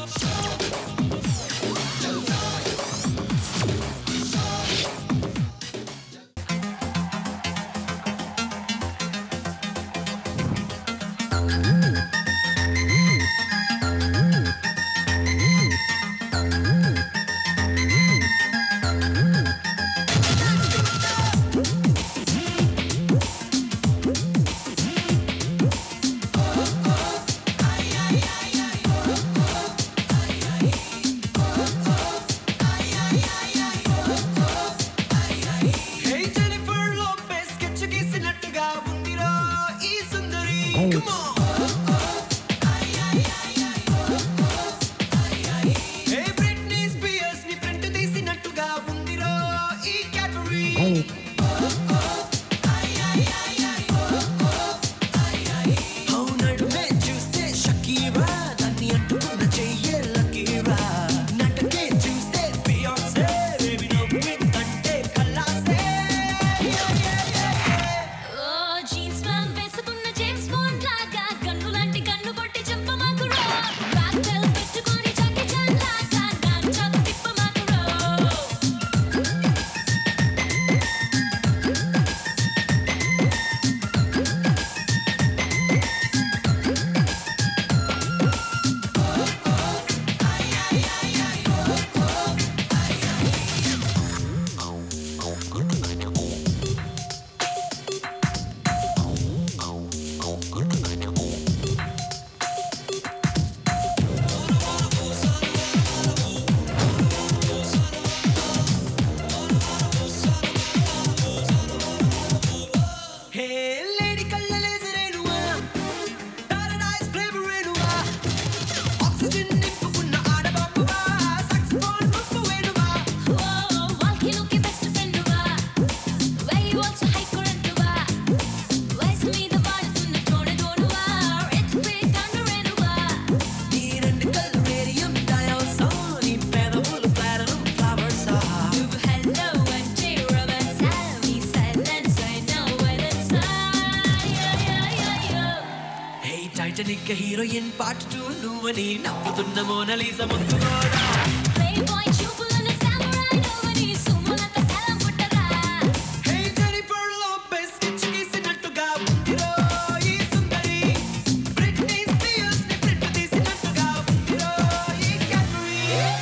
Titanic heroine part 2 నువ్వని నవ్వుతున్న Mona Lisa ముద్దుగోడా ప్లే బాయ్ చూపులను సామురాయ్ నువ్వని సుమలత సలం పుట్టరా హే జెనిఫర్ లోపెస్ కిచ్కిసినట్టుగా ఉందిరో ఈ సుందరి బ్రిట్నీ స్పియర్స్ ని ప్రింట్ తీసినట్టుగా ఉందిరో ఈ క్యాటరీ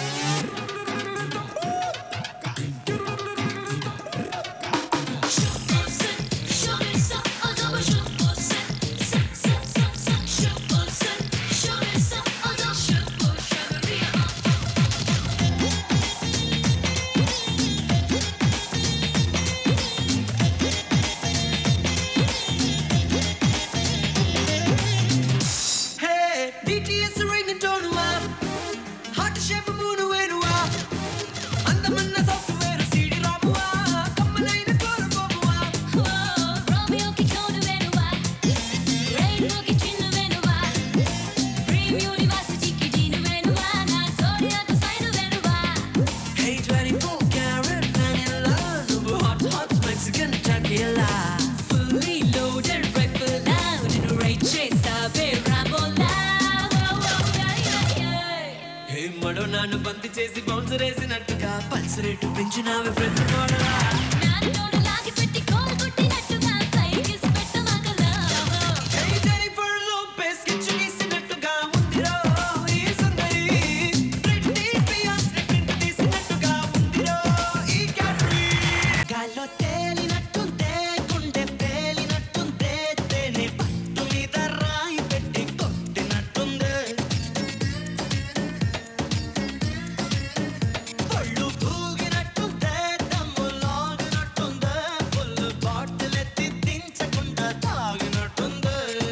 నన్ను బంతి చేసి బౌన్సర్ వేసినట్టుగా పల్స్ రేటు పెంచినావే ఫ్రెండ్ మోడలా నాన్నోడు లాగి పెట్టి కోల్ కొట్టినట్టుగా సైకిస్ పెట్టమగలా హే జెనిఫర్ లోపెస్ కిచ్కిసినట్టుగా ఉందిరో ఈ సుందరి బ్రిట్నీ స్పియర్స్ ని ప్రింట్ తీసినట్టుగా ఉందిరో ఈ క్యాటరీ గాల్లో తేలి